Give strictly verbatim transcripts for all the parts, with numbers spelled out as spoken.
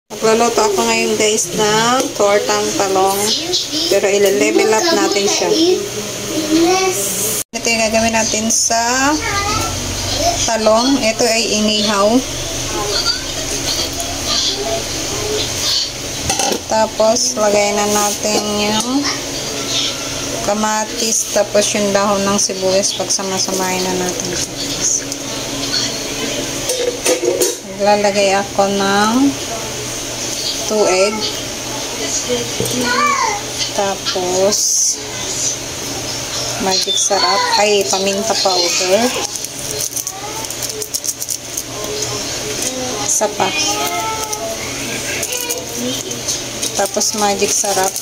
Magluluto ako ngayon guys ng tortang talong. Pero i-level up natin siya. Ito yung gagawin natin sa talong. Ito ay inihaw. Tapos lagay na natin yung kamatis. Tapos yung dahon ng sibuyas. Pagsama-samahin na natin siya. Lalagay ako ng two egg. Tapos magic sarap. Ay, paminta powder. Isa pa. Tapos magic sarap.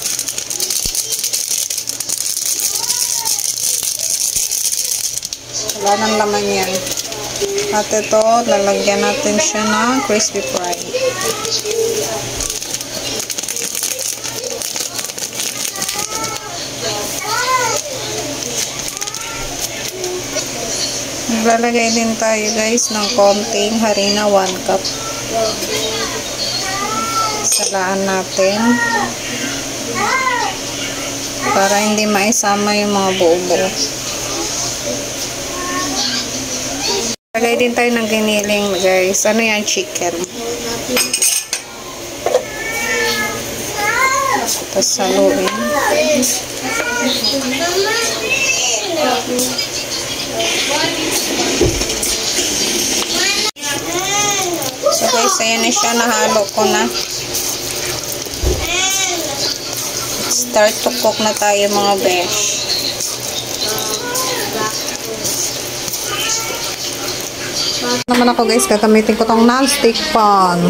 Wala nang laman yan. At ito, lalagyan natin siya ng crispy fry. Maglalagay din tayo guys ng konting harina, one cup. Salaan natin para hindi maisama yung mga buo-buo. Lagay din tayo ng giniling guys. Ano yan? Chicken. Tapos saluin. So guys, ayan na siya. Nahalo ko na. Start to cook na tayo mga besh. Naman ako guys, gagamitin ko tong non-stick pan.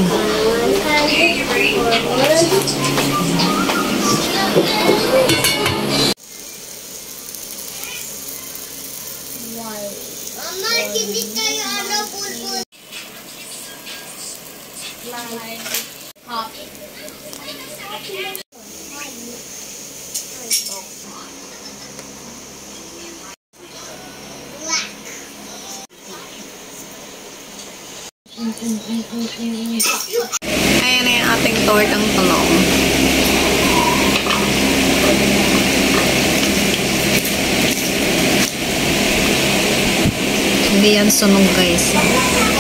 Mama, hindi kayo ano bulbul. Ayan na yung ating tortang talong. Hindi yan sunog guys.